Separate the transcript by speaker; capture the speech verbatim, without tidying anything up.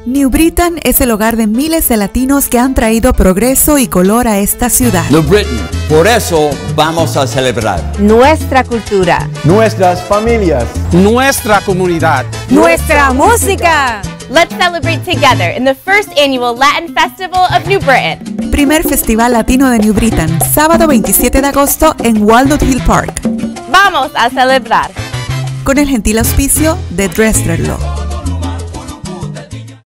Speaker 1: New Britain es el hogar de miles de latinos que han traído progreso y color a esta ciudad.
Speaker 2: New Britain, por eso vamos a celebrar
Speaker 3: nuestra cultura,
Speaker 4: nuestras familias,
Speaker 5: nuestra comunidad,
Speaker 3: nuestra música.
Speaker 6: Let's celebrate together in the first annual Latin Festival of New Britain.
Speaker 1: Primer Festival Latino de New Britain, sábado veintisiete de agosto en Walnut Hill Park.
Speaker 6: Vamos a celebrar.
Speaker 1: Con el gentil auspicio de Dressler Law.